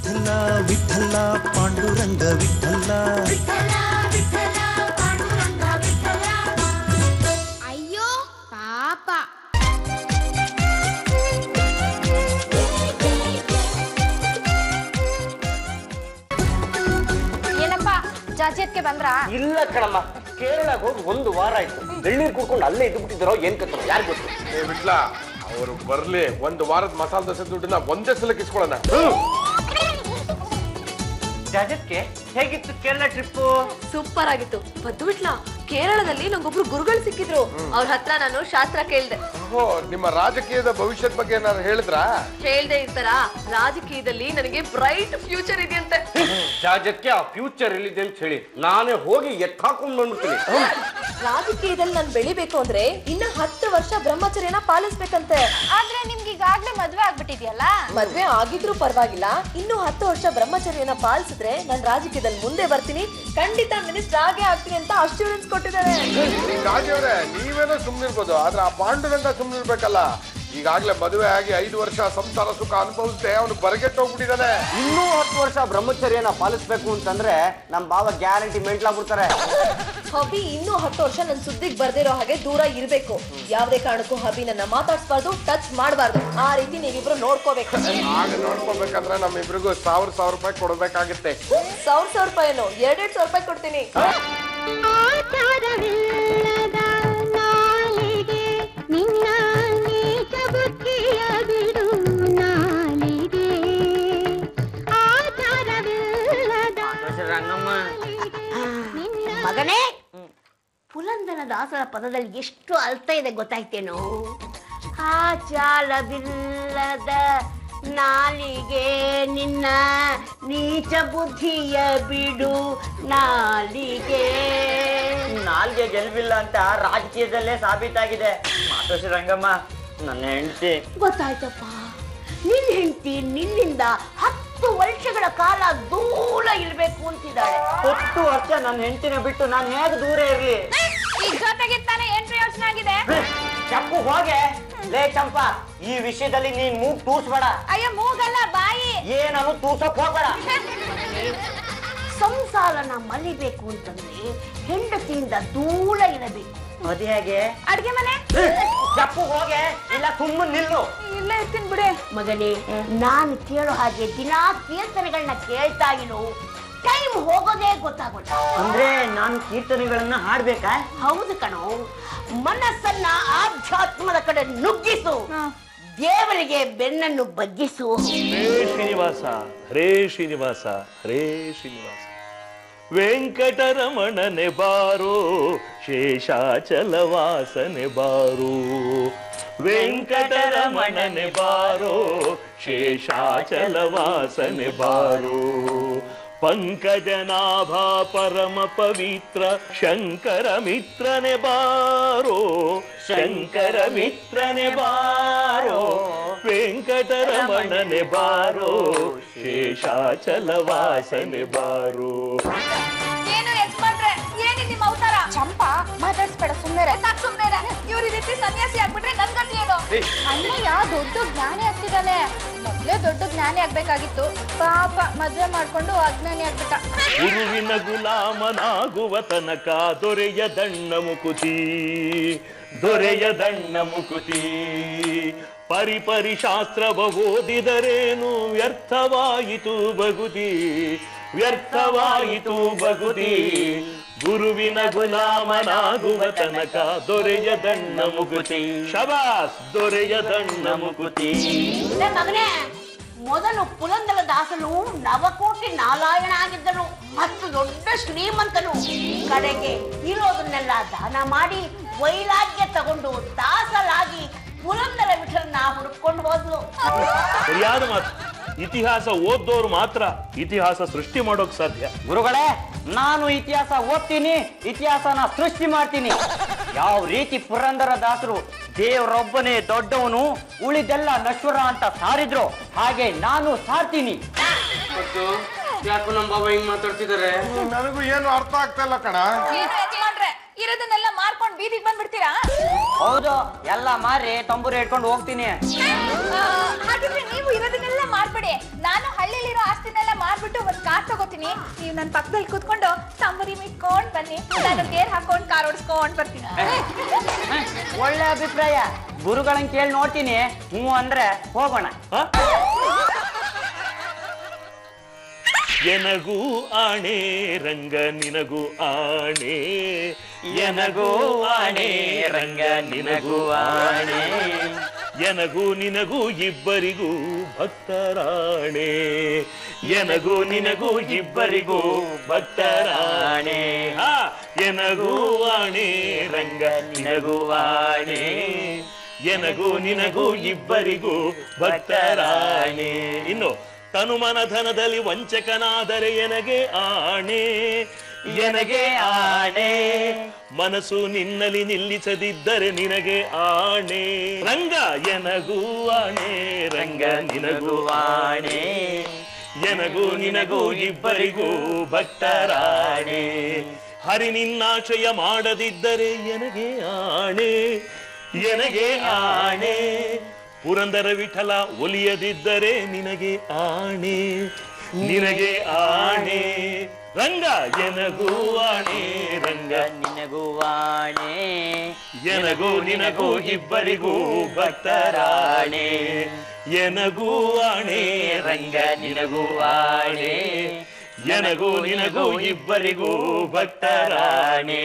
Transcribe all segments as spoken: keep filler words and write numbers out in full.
ವಿಠಲ ವಿಠಲ ಪಾಂಡುರಂಗ ವಿಠಲ ಅಯ್ಯೋ ಪಾಪ. ಏನಪ್ಪ ಜಾಜೆತ್ಗೆ ಬಂದ್ರ? ಇಲ್ಲ ಕಣಮ್ಮ, ಕೇರಳಕ್ಕೆ ಹೋಗಿ ಒಂದು ವಾರ ಆಯ್ತು. ಬೆಳ್ನೀರು ಕುಡ್ಕೊಂಡು ಅಲ್ಲೇ ಇದ್ದು ಬಿಟ್ಟಿದ್ದಾರೋ ಏನ್ ಕತ್ತರೋ ಯಾರು ಗೊತ್ತು. ಏ ಬಿಟ್ಲಾ, ಅವರು ಬರ್ಲಿ, ಒಂದು ವಾರದ ಮಸಾಲೆ ದೋಸೆ ದುಡ್ಡನ್ನ ಒಂದೇ ಸಲ ಕಿಸ್ಕೊಳ್ಳೋಣ. ಜಾಜತ್ಗೆ ಹೇಗಿತ್ತು ಕೇರಳ ಟ್ರಿಪ್? ಸೂಪರ್ ಆಗಿತ್ತು. ಬದ್ದು ಬಿಟ್ಲಾ, ಕೇರಳದಲ್ಲಿ ನಂಗೊಬ್ರು ಗುರುಗಳು ಸಿಕ್ಕಿದ್ರು. ಅವ್ರ ಹತ್ರ ನಾನು ಶಾಸ್ತ್ರ ಕೇಳ್ದೆ. ಓ, ನಿಮ್ಮ ರಾಜಕೀಯದ ಭವಿಷ್ಯದ ಬಗ್ಗೆ ಏನಾದ್ರು ಹೇಳಿದ್ರಾ? ಹೇಳ್ದೆ ಇರ್ತಾರ, ರಾಜಕೀಯದಲ್ಲಿ ನನಗೆ ಬ್ರೈಟ್ ಫ್ಯೂಚರ್ ಇದೆಯಂತೆ. ಜಾಜತ್ಗೆ ಆ ಫ್ಯೂಚರ್ ಎಲ್ಲಿದೆ ಅಂತ ಹೇಳಿ ನಾನೇ ಹೋಗಿ ಎತ್ತಾಕೊಂಡು ಬಂದ್ಬಿಡ್ತೀನಿ. ರಾಜಕೀಯದಲ್ಲಿ ನಾನು ಬೆಳಿಬೇಕು ಅಂದ್ರೆ ಇನ್ನ ಹತ್ತು ವರ್ಷ ಬ್ರಹ್ಮಚರ್ಯನ ಪಾಲಿಸ್ಬೇಕಂತೆ. ಆದ್ರೆ ನಿಮ್ಗೆ ಈಗಾಗ್ಲೇ ಮದ್ವೆ ಆಗ್ಬಿಟ್ಟಿದ್ಯಲ್ಲ? ಮದ್ವೆ ಆಗಿದ್ರು ಪರವಾಗಿಲ್ಲ, ಇನ್ನು ಹತ್ತು ವರ್ಷ ಬ್ರಹ್ಮಚರ್ಯನ ಪಾಲಿಸಿದ್ರೆ ನಾನು ರಾಜಕೀಯದಲ್ಲಿ ಮುಂದೆ ಬರ್ತೀನಿ, ಖಂಡಿತ ಮಿನಿಸ್ಟರ್ ಆಗೇ ಆಗ್ತೀನಿ ಅಂತ ಅಶ್ಯೂರೆನ್ಸ್ ಕೊಟ್ಟಿದ್ದಾರೆ. ರಾಜವ್ರೆ, ನೀವೇನೋ ಸುಮ್ನಿರ್ಬೋದು, ಆದ್ರೆ ಆ ಪಾಂಡುರಂಗ ಸುಮ್ನಿರ್ಬೇಕಲ್ಲ. ಈಗಾಗ್ಲೇ ಮದುವೆ ಆಗಿ ಐದು ವರ್ಷ ಸಂಸಾರ ಸುಖ ಅನುಭವಿಸ್ದೆ ಅವನು ಬರಗೆಟ್ಟು ಹೋಗ್ಬಿಟ್ಟಿದ್ದಾನೆ. ಇನ್ನೂ ಹತ್ತು ವರ್ಷ ಬ್ರಹ್ಮಚರ್ಯನ ಪಾಲಿಸ್ಬೇಕು ಅಂತಂದ್ರೆ ನಮ್ ಬಾವ ಗ್ಯಾರಂಟಿ ಮೆಂಟ್ಲಾಗ್ಬಿಡ್ತಾರೆ. ಹಬಿ ಇನ್ನೂ ಹತ್ತು ವರ್ಷ ನನ್ ಸುದ್ದಿಗೆ ಬರ್ದಿರೋ ಹಾಗೆ ದೂರ ಇರ್ಬೇಕು. ಯಾವ್ದೇ ಕಾರಣಕ್ಕೂ ಹಬಿ ನನ್ನ ಮಾತಾಡ್ಸ್ಬಾರ್ದು, ಟಚ್ ಮಾಡಬಾರ್ದು. ಆ ರೀತಿ ನೀವಿಬ್ರು ನೋಡ್ಕೋಬೇಕು. ಆಗ ನೋಡ್ಕೋಬೇಕಂದ್ರೆ ನಮ್ಮಿಬ್ರಿಗೂ ಸಾವಿರ ಸಾವಿರ ರೂಪಾಯಿ ಕೊಡ್ಬೇಕಾಗುತ್ತೆ. ಸಾವಿರ ಸಾವಿರ ರೂಪಾಯಿನು ಎರಡೆರಡು ಸಾವಿರ ರೂಪಾಯಿ ಕೊಡ್ತೀನಿ. ಮಗನೇ, ಪುರಂದರ ದಾಸರ ಪದದಲ್ಲಿ ಎಷ್ಟು ಅರ್ಥ ಇದೆ ಗೊತ್ತಾಯ್ತೇನೋ? ಆಚಾರವಿಲ್ಲದ ನಾಲಿಗೆ ನಿನ್ನ ನೀಚ ಬುದ್ಧಿಯ ಬಿಡು ನಾಲಿಗೆ. ನಾಲ್ಗೆ ಗೆಲ್ವಿಲ್ಲ ಅಂತ ರಾಜಕೀಯದಲ್ಲೇ ಸಾಬೀತಾಗಿದೆ. ಮಾತೋಶ್ರೀ ರಂಗಮ್ಮ, ನನ್ನ ಹೆಂಡತಿ. ಗೊತ್ತಾಯ್ತಪ್ಪ, ನಿನ್ ಹೆಂಡತಿ ನಿನ್ನಿಂದ ಹತ್ತು ವರ್ಷಗಳ ಕಾಲ ದೂರ ಇರ್ಬೇಕು ಅಂತಿದ್ದಾಳೆ. ಹತ್ತು ವರ್ಷ ನನ್ನ ಹೆಂಡತಿನ ಬಿಟ್ಟು ನಾನು ಹೇಗೆ ದೂರ ಇರ್ಲಿ? ಈಗ ಜೊತೆಗೆ ತಾನೇ ಎಂಟು ಯೋಚನೆ ಆಗಿದೆ. ಚಪ್ಪು ಹೋಗೆ. ಲೇ ಚಂಪಾ, ಈ ವಿಷಯದಲ್ಲಿ ನೀನ್ ಮೂಗ್ ತೂರ್ಸ್ಬೇಡ. ಅಯ್ಯೋ, ಮೂಗಲ್ಲ ಬಾಯಿ. ಏನನ್ನು ತೂರ್ಸಕ್ ಹೋಗ್ಬೇಡ. ಸಂಸಾರನ ಮಲಿಬೇಕು ಅಂತಂದ್ರೆ ಹೆಂಡತಿಯಿಂದ ದೂರ ಇರಬೇಕು. ಅದೇ ಹೇಗೆ? ಅಡ್ಗೆ ಮನೆ. ಚಪ್ಪು ಹೋಗೆ, ಇಲ್ಲ ಸುಮ್ಮನೆ ನಿಲ್ಲು. ಇಲ್ಲೇ ಇರ್ತೀನಿ ಬಿಡೆ. ಮಗನೇ, ನಾನು ಕೇಳೋ ಹಾಗೆ ದಿನಾ ಕೀರ್ತನೆಗಳನ್ನ ಕೇಳ್ತಾ ಇರು, ಟೈಮ್ ಹೋಗೋದೇ ಗೊತ್ತಾಗೋಲ್ಲ. ಅಂದ್ರೆ ನಾನು ಕೀರ್ತನೆಗಳನ್ನ ಹಾಡ್ಬೇಕಾ? ಹೌದು ಕಣೋ, ಮನಸ್ಸನ್ನ ಆಧ್ಯಾತ್ಮದ ಕಡೆ ನುಗ್ಗಿಸು, ದೇವರಿಗೆ ಬೆನ್ನನ್ನು ಬಗ್ಗಿಸು. ಹರೇ ಶ್ರೀನಿವಾಸ, ಹರೇ ಶ್ರೀನಿವಾಸ, ಹರೇ ಶ್ರೀನಿವಾಸ. ವೆಂಕಟರಮಣನೆ ಬಾರೋ, ಶೇಷಾಚಲವಾಸನೆ ಬಾರೋ. ವೆಂಕಟರಮಣನೆ ಬಾರೋ, ಶೇಷಾಚಲವಾಸನೆ ಬಾರೋ. ಪಂಕಜನಾಭ ಪರಮ ಪವಿತ್ರ ಶಂಕರ ಮಿತ್ರನೆ ಬಾರೋ, ಶಂಕರ ಮಿತ್ರನೆ ಬಾರೋ. ವೆಂಕಟರಮಣನೆ ಬಾರೋ, ಶೇಷಾಚಲವಾಸನೆ ಬಾರೋ. ಏನು ಯಜಮಾನ್ರೆ, ಏನಿ ನಿಮ್ಮ ಅವತಾರ? ಚಂಪಾ, ಮಾತಾಡ್ಸ್ಬೇಡ, ಸುಮ್ಮನೆ ಸಾಕು, ಸುಮ್ಮನೆ. ಇವ್ರ ಈ ರೀತಿ ಸನ್ಯಾಸಿ ಆಗ್ಬಿಟ್ರೆ ನನ್ ಗತಿ ಏನು? ಅಣ್ಣಯ್ಯ ದೊಡ್ಡ ಜ್ಞಾನಿ ಆಗ್ತಿದ್ದಾನೆ. ಮೊದ್ಲೇ ದೊಡ್ಡ ಜ್ಞಾನಿ ಆಗ್ಬೇಕಾಗಿತ್ತು, ಪಾಪ ಮದ್ವೆ ಮಾಡ್ಕೊಂಡು ಅಜ್ಞಾನಿ ಆಗ್ಬಿಟ್ಟ. ಗುರುವಿನ ಗುಲಾಮನಾಗುವ ತನಕ ದೊರೆಯ ದಣ್ಣ ಮುಕುತಿ, ದೊರೆಯ ದಣ್ಣ ಮುಕುತಿ. ಪರಿಪರಿ ಶಾಸ್ತ್ರವ ಓದಿದರೇನು ವ್ಯರ್ಥವಾಯಿತು ಬಗುದಿ, ವ್ಯರ್ಥವಾಯಿತು ಬಗುದಿ. ಗುರುವಿನ ಗುಲಾಮನಾಗುವ ತನಕ ದೊರೆಯ ದಣ್ಣ ಮುಕುತಿ. ಶಬಾಸ್, ದೊರೆಯ ದಣ್ಣ ಮುಕುತಿ. ಮಗನೇ, ಮೊದಲು ಪುರಂದರ ದಾಸನು ನವಕೋಟಿ ನಾರಾಯಣ ಆಗಿದ್ದನು, ಮತ್ತು ದೊಡ್ಡ ಶ್ರೀಮಂತನು. ಕಡೆಗೆ ಇರೋದನ್ನೆಲ್ಲ ದಾನ ಮಾಡಿ ವೈರಾಗ್ಯ ತಗೊಂಡು ದಾಸರಾಗಿ ಪುರಂದರ ವಿಠಲನ ಹುಡುಕೊಂಡು ಹೋದ್ಲು. ಸರಿಯಾದ ಮಾತು. ಇತಿಹಾಸ ಓದ್ದೋರು ಮಾತ್ರ ಇತಿಹಾಸ ಸೃಷ್ಟಿ ಮಾಡೋಕ್ ಸಾಧ್ಯ. ಗುರುಗಳೇ, ನಾನು ಇತಿಹಾಸ ಓದ್ತೀನಿ, ಇತಿಹಾಸನ ಸೃಷ್ಟಿ ಮಾಡ್ತೀನಿ. ಯಾವ ರೀತಿ ಪುರಂದರ ದಾಸರು ದೇವರೊಬ್ಬನೇ ದೊಡ್ಡವನು, ಉಳಿದೆಲ್ಲ ನಶ್ವರ ಅಂತ ಸಾರಿದ್ರು, ಹಾಗೆ ನಾನು ಸಾರ್ತೀನಿ. ಯಾಕೋ ನಮ್ಮ ಬಾಬಾ ಹಿಂಗ್ ಮಾತಾಡ್ತಿದ್ದಾರೆ? ನನಗೂ ಏನು ಅರ್ಥ ಆಗ್ತಾ ಇಲ್ಲ ಕಣ. ಏನು ಯಜಮಾನ್ರೆ, ಇರೋದನ್ನೆಲ್ಲ ಮಾರ್ಕೊಂಡು ಬೀದಿಗೆ ಬಂದ್ಬಿಡ್ತೀರಾ? ಹೌದು, ಎಲ್ಲ ಮಾರಿ ತಂಬೂರಿ ಇಟ್ಕೊಂಡು ಹೋಗ್ತೀನಿ. ಹಾಗಿದ್ರೆ ನೀವು ಇರೋದನ್ನೆಲ್ಲ ಮಾರ್ಬಿಡಿ, ನಾನು ಹಳ್ಳಿಲಿರೋ ಆಸ್ತಿನೆಲ್ಲ ಹೋಗ್ತೀನಿ, ನೀವು ನನ್ನ ಪಕ್ಕದಲ್ಲಿ ಕೂತ್ಕೊಂಡು ತಂಬರಿ ಮಿಟ್ಕೊಂಡ್ ಬನ್ನಿ, ನಾನು ಗೇರ್ ಹಾಕೊಂಡ್ ಕಾರ್ ಓಡಿಸ್ಕೊಂಡ್ ಬರ್ತೀನಿ. ಒಳ್ಳೆ ಅಭಿಪ್ರಾಯ. ಗುರುಗಳನ್ನ ಕೇಳಿ ನೋಡ್ತೀನಿ, ಹ್ಞೂ ಅಂದ್ರೆ ಹೋಗೋಣ. ಎನಗೂ ಆಣೆ ರಂಗ ನಿನಗೂ ಆಣೆ, ಎನಗೂ ಆಣೆ ರಂಗ ನಿನಗೂ ಆಣೆ, ಎನಗೂ ನಿನಗೂ ಇಬ್ಬರಿಗೂ ಭಕ್ತರಾಣೆ, ಎನಗೂ ನಿನಗೂ ಇಬ್ಬರಿಗೂ ಭಕ್ತರಾಣೆ. ಹಾ, ಎನಗೂ ಆಣೆ ರಂಗ ನಿನಗೂ ಆಣೆ, ಎನಗೂ ನಿನಗೂ ಇಬ್ಬರಿಗೂ ಭಕ್ತರಾಣೆ. ಇನ್ನು ತನುಮನ ಧನದಲ್ಲಿ ವಂಚಕನಾದರೆ ಎನಗೆ ಆಣೆ, ಎನಗೆ ಆಣೆ, ಮನಸ್ಸು ನಿನ್ನಲ್ಲಿ ನಿಲ್ಲಿಸದಿದ್ದರೆ ನಿನಗೆ ಆಣೆ. ರಂಗ ಎನಗೂ ಆಣೆ ರಂಗ ನಿನಗೂ ಆಣೆ, ಎನಗೂ ನಿನಗೂ ಇಬ್ಬರಿಗೂ ಭಕ್ತರಾಣೆ. ಹರಿ ನಿನ್ನಾಶ್ರಯ ಮಾಡದಿದ್ದರೆ ಎನಗೆ ಆಣೆ, ಎನಗೆ ಆಣೆ, ಪುರಂದರ ವಿಠಲ ಒಲಿಯದಿದ್ದರೆ ನಿನಗೆ ಆಣೆ, ನಿನಗೆ ಆಣೆ. ರಂಗ ಎನಗೂ ಆಣೆ ರಂಗ ನಿನಗೂ ಆಣೆ, ಎನಗೂ ನಿನಗೂ ಇಬ್ಬರಿಗೂ ಭಕ್ತರಾಣೆ, ಎನಗೂ ಆಣೆ ರಂಗ ನಿನಗೂ ಆಣೆ, ಎನಗೂ ನಿನಗೂ ಇಬ್ಬರಿಗೂ ಭಕ್ತರಾಣೆ.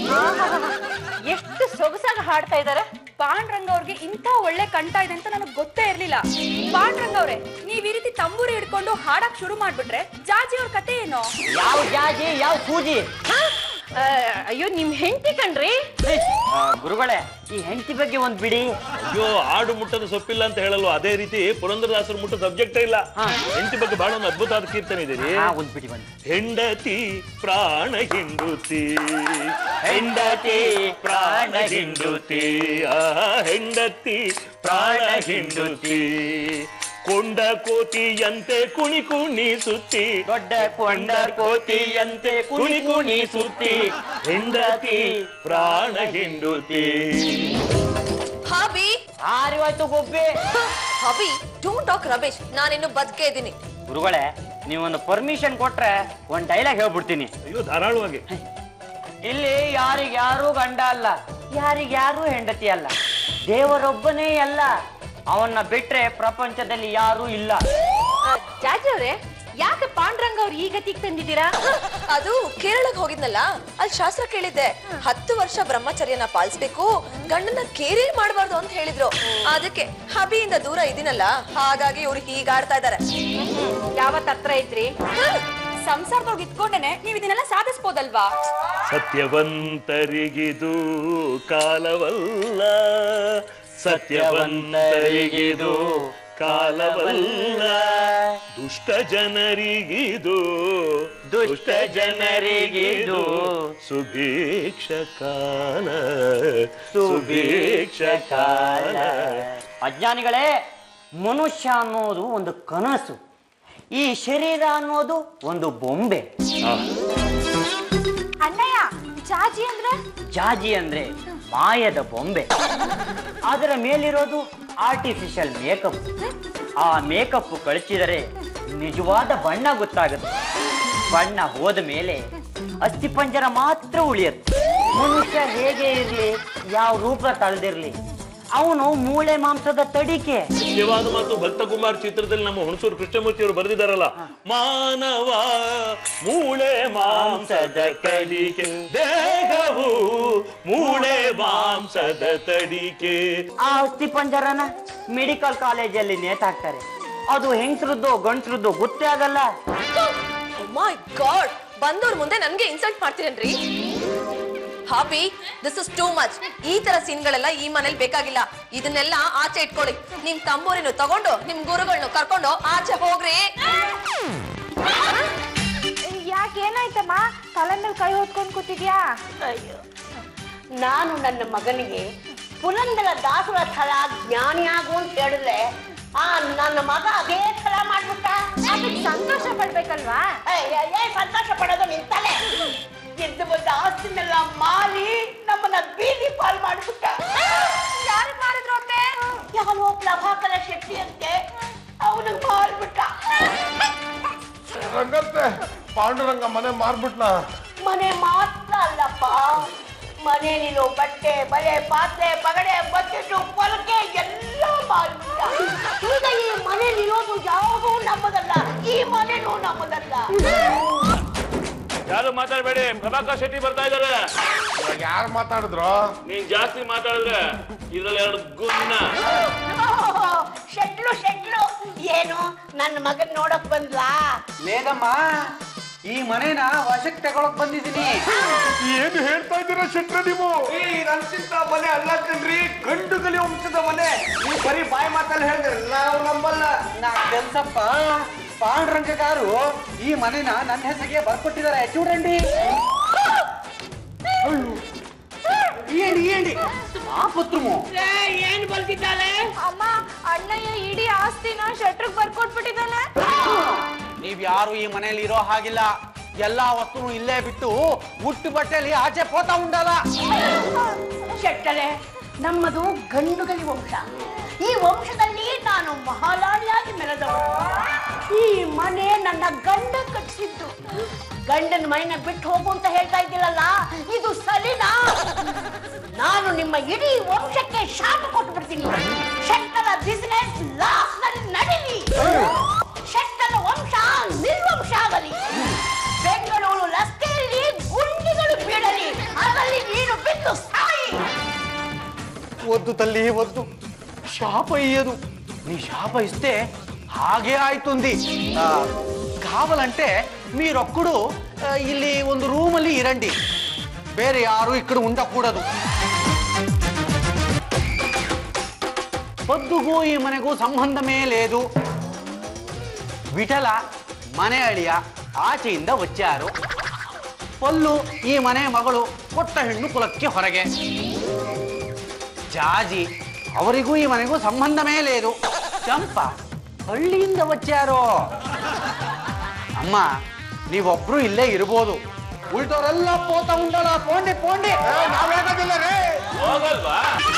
ಎಷ್ಟು ಸೊಗಸಾಗಿ ಹಾಡ್ತಾ ಇದ್ದಾರೆ. ಪಾಂಡ್ರಂಗ ಅವ್ರಿಗೆ ಇಂಥ ಒಳ್ಳೆ ಕಂಠ ಇದೆ ಅಂತ ನನಗೆ ಗೊತ್ತೇ ಇರ್ಲಿಲ್ಲ. ಪಾಂಡ್ರಂಗ ಅವ್ರೆ, ನೀವ್ ಈ ರೀತಿ ತಂಬೂರಿ ಹಿಡ್ಕೊಂಡು ಹಾಡಕ್ ಶುರು ಮಾಡ್ಬಿಟ್ರೆ ಜಾಜಿ ಅವ್ರ ಕತೆ ಏನು? ಯಾವ ಜಾಜಿ ಯಾವ ಪೂಜಿ? ಅಯ್ಯೋ, ನಿಮ್ ಹೆಂಡತಿ ಕಣ್ರಿ. ಗುರುಗಳೇ, ಈ ಹೆಂಡತಿ ಬಗ್ಗೆ ಒಂದ್ ಬಿಡಿ. ಅಯ್ಯೋ, ಆಡು ಮುಟ್ಟದ ಸೊಪ್ಪಿಲ್ಲ ಅಂತ ಹೇಳಲ್ವ, ಅದೇ ರೀತಿ ಪುರಂದರದಾಸರು ಮುಟ್ಟ ಸಬ್ಜೆಕ್ಟೇ ಇಲ್ಲ. ಹೆಂಡತಿ ಬಗ್ಗೆ ಬಹಳ ಒಂದು ಅದ್ಭುತವಾದ ಕೀರ್ತನೆ ಇದೆ. ಒಂದ್ ಬಿಡಿ ಬಂದು. ಹೆಂಡತಿ ಪ್ರಾಣ ಹಿಂಡುತ್ತಿ, ಹೆಂಡತಿ ಪ್ರಾಣ ಹಿಂಡುತ್ತಿ, ಆ ಹೆಂಡತಿ ಪ್ರಾಣ ಹಿಂಡುತ್ತಿ, ಕೊಂಡ ಕೋತಿಯಂತೆ ಕುಣಿ ಕುಣಿ ಸುತ್ತಿ, ದೊಡ್ಡ ಕೊಂಡ ಕೋತಿಯಂತೆ ಕುಣಿ ಕುಣಿ ಸುತ್ತಿ, ಹೆಂಡತಿ ಪ್ರಾಣ ಹಿಂಡುತ್ತಿ. ಹಾಬಿ ಆರಿವಾಯ್ತು ಗೊಬ್ಬೆ. ಹಾಬಿ, ಡೋಂಟ್ ಟಾಕ್ ರಬೇಶ್. ನಾನಿನ್ನು ಬದುಕೇ ಇದ್ದೀನಿ. ಗುರುಗಳೇ, ನೀವೊಂದು ಪರ್ಮಿಷನ್ ಕೊಟ್ರೆ ಒಂದ್ ಡೈಲಾಗ್ ಹೇಳ್ಬಿಡ್ತೀನಿ. ಅಯ್ಯೋ, ಧಾರಾಳವಾಗಿ. ಇಲ್ಲಿ ಯಾರಿಗ್ಯಾರು ಗಂಡ ಅಲ್ಲ, ಯಾರಿಗ್ಯಾರು ಹೆಂಡತಿ ಅಲ್ಲ, ದೇವರೊಬ್ಬನೇ ಅಲ್ಲ, ಅವನ್ನ ಬಿಟ್ರೆ ಪ್ರಪಂಚದಲ್ಲಿ ಯಾರು ಇಲ್ಲ. ಜಾಜಿ ಅವ್ರೆ, ಯಾಕೆ ಪಾಂಡ್ರಂಗ ಅವ್ರು ಈ ಗತಿಗೆ ತಂದಿದ್ದೀರಾ? ಅದು ಕೇರಳಕ್ಕೆ ಹೋಗಿದ್ನಲ್ಲ, ಅಲ್ಲಿ ಶಾಸ್ತ್ರ ಕೇಳಿದ್ದೆ. ಹತ್ತು ವರ್ಷ ಬ್ರಹ್ಮಚರ್ಯನ ಪಾಲಿಸ್ಬೇಕು, ಗಂಡನ ಕೇರೇ ಮಾಡಬಾರ್ದು ಅಂತ ಹೇಳಿದ್ರು. ಅದಕ್ಕೆ ಹಬಿಯಿಂದ ದೂರ ಇದೀನಲ್ಲ, ಹಾಗಾಗಿ ಇವ್ರು ಹೀಗಾಡ್ತಾ ಇದಾರೆ. ಯಾವತ್ ಹತ್ರ ಐತ್ರಿ? ಸಂಸಾರದೊಳಗೆ ಇಟ್ಕೊಂಡೇನೆ ನೀವ್ ಇದನ್ನೆಲ್ಲ ಸಾಧಿಸ್ಬೋದಲ್ವಾ? ಸತ್ಯವಂತರಿಗಿದು ಕಾಲವಲ್ಲ, ಸತ್ಯವಂತರಿಗಿದು ಕಾಲವಲ್ಲ, ದುಷ್ಟ ಜನರಿಗಿದು ದುಷ್ಟ ಜನರಿಗಿದು ಸುಭೀಕ್ಷ ಕಾಲ, ಸುಭೀಕ್ಷ ಕಾಲ. ಅಜ್ಞಾನಿಗಳೇ, ಮನುಷ್ಯ ಅನ್ನೋದು ಒಂದು ಕನಸು, ಈ ಶರೀರ ಅನ್ನೋದು ಒಂದು ಬೊಂಬೆ. ಅಣ್ಣಯ್ಯ, ಜಾಜಿ ಅಂದ್ರೆ? ಜಾಜಿ ಅಂದ್ರೆ ಮಾಯದ ಬೊಂಬೆ. ಅದರ ಮೇಲಿರೋದು ಆರ್ಟಿಫಿಷಿಯಲ್ ಮೇಕಪ್. ಆ ಮೇಕಪ್ ಕಳಿಸಿದರೆ ನಿಜವಾದ ಬಣ್ಣ ಗೊತ್ತಾಗುತ್ತೆ. ಬಣ್ಣ ಹೋದ ಮೇಲೆ ಅಸ್ಥಿಪಂಜರ ಮಾತ್ರ ಉಳಿಯುತ್ತೆ. ಮನುಷ್ಯ ಹೇಗೆ ಇರ್ಲಿ, ಯಾವ ರೂಪ ತಳೆದಿರ್ಲಿ, ಅವನು ಮೂಳೆ ಮಾಂಸದ ತಡಿಕೆ. ನಿಜವಾದ ಮಾತು ಭಕ್ತ ಕುಮಾರ್ ಚಿತ್ರದಲ್ಲಿ ನಮ್ಮ ಹುಣಸೂರು ಕೃಷ್ಣಮೂರ್ತಿ ಅವರು ಬರೆದಿದ್ದಾರಲ್ಲ, ಮಾನವ ಮೂಳೆ ಮಾಂಸದ ತಡಿಕೆ, ದೇಹವು ಮೂಳೆ ಮಾಂಸದ ತಡಿಕೆ. ಆ ಅಸ್ಥಿ ಪಂಜರನ ಮೆಡಿಕಲ್ ಕಾಲೇಜಲ್ಲಿ ನೇತಾಕ್ತಾರೆ. ಅದು ಹೆಂಗಸರದ್ದು ಗಂಡಸರದ್ದು ಗೊತ್ತೇ ಆಗಲ್ಲ. ಮೈ ಗಾಡ್, ಬಂದವ್ರ ಮುಂದೆ ನನ್ಗೆ ಇನ್ಸಲ್ಟ್ ಮಾಡ್ತೀರೇನ್ರಿ? ಹಾಬಿ, ದಿಸ್ ಇಸ್ ಟೂ ಮಚ್. ಈ ತರ ಸೀನ್ಗಳೆಲ್ಲ ಈ ಮನೇಲಿ ಬೇಕಾಗಿಲ್ಲ. ಇದನ್ನೆಲ್ಲ ಆಚೆ ಇಟ್ಕೊಳ್ಳಿ. ನಿಮ್ ತಂಬೂರಿನ ತಗೊಂಡು ನಿಮ್ ಗುರುಗಳನ್ನ ಕರ್ಕೊಂಡು ಆಚೆ ಹೋಗ್ರಿ. ಯಾಕೇನಾಯ್ತಮ್ಮ? ತಲೆ ಮೇಲೆ ಕೈ ಹೊತ್ಕೊಂಡ್ ಕೂತಿದ್ಯಾ? ಅಯ್ಯೋ, ನಾನು ನನ್ನ ಮಗನಿಗೆ ಪುರಂದರ ದಾಸರ ಥರ ಜ್ಞಾನಿ ಆಗು ಅಂತ ಹೇಳಿದ್ರೆ ಆ ನನ್ನ ಮಗ ಅದೇ ಥರ ಮಾಡ್ಬಿಟ್ಟ. ಅದಕ್ಕೆ ಸಂತೋಷ ಪಡ್ಬೇಕಲ್ವಾ? ಏ ಸಂತೋಷ ಪಡೋದು ನಿಂತಲೆ. ಇದ್ದು ಬಂದ ಆಸ್ತಿನೆಲ್ಲ ಮಾರಿ ನಮ್ಮನ್ನ ಬೀದಿ ಪಾಲ್ ಮಾಡ್ಬಿಟ್ಟ. ಯಾರಿಗೆ ಮಾಡಿದ್ರು ಅಂತೆ? ಯಾವೋ ಪ್ರಭಾಕರ ಶೆಟ್ಟಿ ಅಂತೆ, ಅವನಿಗೆ ಮಾರ್ಬಿಟ್ಟ. ರಂಗತ್ತೆ ಪಾಂಡುರಂಗ ಮನೆ ಮಾರ್ಬಿಟ್ನ. ಮನೆ ಮಾತ್ರ ಅಲ್ಲಪ್ಪ, ಮನೆಯಲ್ಲಿರೋ ಬಟ್ಟೆ ಬಳೆ ಪಾತ್ರೆ ಪಗಡೆ ಬಕೆಟು ಪೊಲಕೆ ಎಲ್ಲ ಮಾರ್ಬಿಟ್ಟ. ಈಗ ಈ ಮನೆಯಲ್ಲಿರೋದು ಯಾವುದೂ ನಮ್ಮದಲ್ಲ, ಈ ಮನೆನೂ ನಮ್ಮದಲ್ಲ. ಯಾರು ಮಾತಾಡಬೇಡಿ, ಪ್ರಭಾಕರ್ ಶೆಟ್ಟಿ ಬರ್ತಾ ಇದಾರೆ. ಇವಾಗ ಯಾರು ಮಾತಾಡಿದ್ರು? ನೀನ್ ಜಾಸ್ತಿ ಮಾತಾಡಿದ್ರೆ ಇದ್ರಲ್ಲಿ ಎರಡು ಗುಣ. ಶೆಟ್ಲು ಶೆಟ್ಲು ಏನು ನನ್ನ ಮಗನ್ ನೋಡಕ್ ಬಂದ್ಲಾ? ಲೇದಮ್ಮ, ಈ ಮನೆನ ವಶಕ್ಕೆ ತಗೊಳಕ್ ಬಂದಿದ್ದೀನಿ. ಏನು ಹೇಳ್ತಾ ಇದ್ದೀರಾ ಶೆಟ್ರ ನೀವು? ನನ್ಸಿಂತ ಮನೆ ಅಲ್ಲ ಕಣ್ರಿ, ಗಂಡು ಗಲಿ ವಂಶದ ಮನೆ. ನೀವು ಬರೀ ಬಾಯಿ ಮಾತಲ್ಲಿ ಹೇಳಿದ್ರೆ ನಾವು ನಂಬಲ್ಲ. ನಾ ಕೆಲ್ಸಪ್ಪ, ಪಾಂಡುರಂಗಗಾರು ಈ ಮನೆನ ನನ್ನ ಹೆಸರಿಗೆ ಬರ್ಕೊಟ್ಟಿದ್ದಾರೆ. ಚೂಡಂಡಿ ಏಂಡಿ ಏಂಡಿ ಆ ಪತ್ರಮು ಏನ್ ಬರ್ತಿದ್ದಾಳೆ? ಅಮ್ಮ, ಅಣ್ಣಯ್ಯ ಇಡೀ ಆಸ್ತಿನ ಶೆಟ್ರಿಗೆ ಬರ್ಕೊಟ್ಬಿಟ್ಟಿದ್ದಾನೆ. ನೀವ್ ಯಾರು ಈ ಮನೆಯಲ್ಲಿ ಇರೋ ಹಾಗಿಲ್ಲ. ಎಲ್ಲಾ ವಸ್ತುನು ಇಲ್ಲೇ ಬಿಟ್ಟು ಹುಟ್ಟು ಬಟ್ಟೆಯಲ್ಲಿ ಆಚೆ ಪೋತಾ ಉಂಡಲ್ಲ. ಶೆಟ್ಟರೆ, ನಮ್ಮದು ಗಂಡುಗಲಿ ವಂಶ. ಈ ವಂಶದಲ್ಲಿ ನಾನು ಮಹಾರಾಣಿಯಾಗಿ ಮೆರೆದವಳು. ಈ ಮನೆ ನನ್ನ ಗಂಡ ಕಟ್ಟಿಸಿದ್ದು. ಗಂಡನ ಮೈನ ಬಿಟ್ಟು ಹೋಗು ಅಂತ ಹೇಳ್ತಾ ಇದ್ದೀರಲ್ಲ, ಇದು ಸರಿನಾ? ನಾನು ನಿಮ್ಮ ಇಡೀ ವಂಶಕ್ಕೆ ಶಾಪ ಕೊಟ್ಟು ಬಿಡ್ತೀನಿ. ಶೆಟ್ಟರ ಬಿಸಿನೆಸ್ ಲಾಸ್ ನಲ್ಲಿ ನಡೀಲಿ, ಶೆಟ್ಟರ ವಂಶ ನಿರ್ವಂಶ ಆಗಲಿ, ಬೆಂಗಳೂರು ರಸ್ತೆಯಲ್ಲಿ ಗುಂಡಿಗಳು ಬೀಳಲಿ, ಅದರಲ್ಲಿ ನೀನು ಬಿದ್ದು ಸಾಯಿ. ಒದ್ದು ತಲ್ಲಿ ಒದ್ದು ಶಾಪ ಇಯ್ಯದು. నీ శాప ఇస్తే ಹಾಗೆ ಆಯ್తుంది. కావాలంటే మీరొక్కడు ಇಲ್ಲಿ ಒಂದು ರೂಮಲ್ಲಿ ಇರಂడి, ಬೇರೆ ಯಾರು ఇక్కడ ఉండకూడదు. పొద్దుಗೂ ఈ మనకు సంబంధమే లేదు. విఠల ಮನೆ ಅಳಿಯ ಆಚೆಯಿಂದ వచ్చారు. ಪಲ್ಲು ಈ ಮನೆ ಮಗಳು ಕೊಟ್ಟ ಹೆಣ್ಣು ಕುಲಕ್ಕೆ ಹೊರಗೆ. ಜಾಜಿ ಅವರಿಗೂ ಈ ಮನೆಗೂ ಸಂಬಂಧమే లేదు. ಚಂಪ ಹಳ್ಳಿಯಿಂದ వచ్చాರು. ಅಮ್ಮ, ನೀವೊಬ್ರು ಇಲ್ಲೇ ಇರ್ಬೋದು, ಉಳ್ದವರೆಲ್ಲ ಪೋತಾ ಉಂಡಲ್ಲ. ಪೋಂಡಿ ಪೋಂಡಿ ನಾವೇನದಿಲ್ಲ ರೇ. ಹೋಗಲ್ವಾ?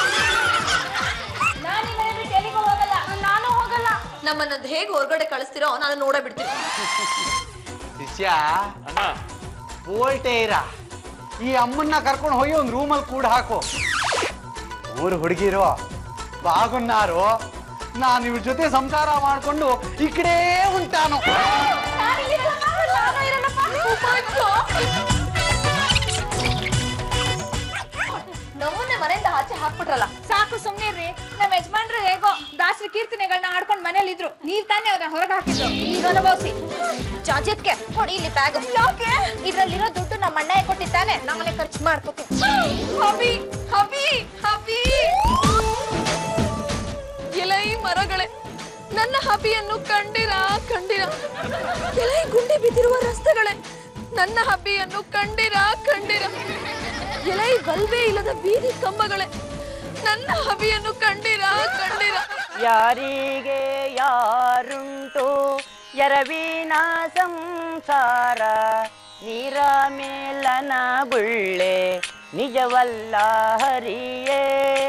ನಾನು ಈ ಮನೆ ಬಿಟ್ಟು ಎಲ್ಲಿಗೂ ಹೋಗಲ್ಲ. ನಾನು ಹೋಗಲ್ಲ. ನಮ್ಮನ್ನ ಹೇಗೆ ಹೊರಗಡೆ ಕಳಿಸ್ತಿರೋ ನಾನು ನೋಡೇ ಬಿಡ್ತೀನಿ. ಶಿಷ್ಯ ಅಣ್ಣ, ಬೋಲ್ಟೇ ಇರ, ಈ ಅಮ್ಮನ್ನ ಕರ್ಕೊಂಡು ಹೋಗಿ ಒಂದು ರೂಮಲ್ಲಿ ಕೂಡ ಹಾಕು. ಊರು ಹುಡುಗಿರು ಬಾಗುన్నారు. ನಾನು ಇವ್ರ ಜೊತೆ ಸಂಸಾರ ಮಾಡ್ಕೊಂಡು ಈ ಕಡೆ ಉಂಟಾನು. ನಮ್ಮನ್ನೇ ಮನೆಯಿಂದ ಆಚೆ ಹಾಕ್ಬಿಟ್ರಲ್ಲ. ಸಾಕು ಸುಮ್ನೆ ಇರ್ರಿ. ನಮ್ಮ ಯಜಮಾನ್ರು ಹೇಗೋ ದಾಸರಿ ಕೀರ್ತನೆಗಳನ್ನ ಆಡ್ಕೊಂಡು ಮನೇಲಿ ಇದ್ರು. ನೀವ್ ತಾನೇ ಅವ್ರನ್ನ ಹೊರಗೆ ಹಾಕಿದ್ರು. ಈಗ ಅನುಭವಿಸಿ. ಜಾಜತ್ಗೆ ಕೊಡಿ ಇಲ್ಲಿ ಬ್ಯಾಗ್. ಯಾಕೆ? ಇದ್ರಲ್ಲಿರೋ ದುಡ್ಡು ನಮ್ಮ ಅಣ್ಣಯ್ಯ ಕೊಟ್ಟಿದ್ದಾನೆ, ನಮ್ಮನೆ ಖರ್ಚು ಮಾಡ್ಕೋತೀನಿ. ಹಬಿ ಹಬಿ ಹಬಿ ಎಲೈ ಮರಗಳೇ, ನನ್ನ ಹಬ್ಬಿಯನ್ನು ಕಂಡಿರಾ ಕಂಡಿರಾ? ಎಲೈ ಗುಂಡಿ ಬಿದ್ದಿರುವ ರಸ್ತೆಗಳೇ, ನನ್ನ ಹಬ್ಬಿಯನ್ನು ಕಂಡಿರಾ ಕಂಡಿರಾ? ಎಲೈ ಬಲ್ಬೆ ಇಲ್ಲದ ಬೀದಿ ಕಂಬಗಳೇ, ನನ್ನ ಹಬ್ಬಿಯನ್ನು ಕಂಡಿರಾ ಕಂಡಿರಾ? ಯಾರಿಗೆ ಯಾರುಂಟು ಎರವಿನ ಸಂಸಾರ, ನೀರ ಮೇಲನ ಬುಳ್ಳೆ ನಿಜವಲ್ಲ ಹರಿಯೇ.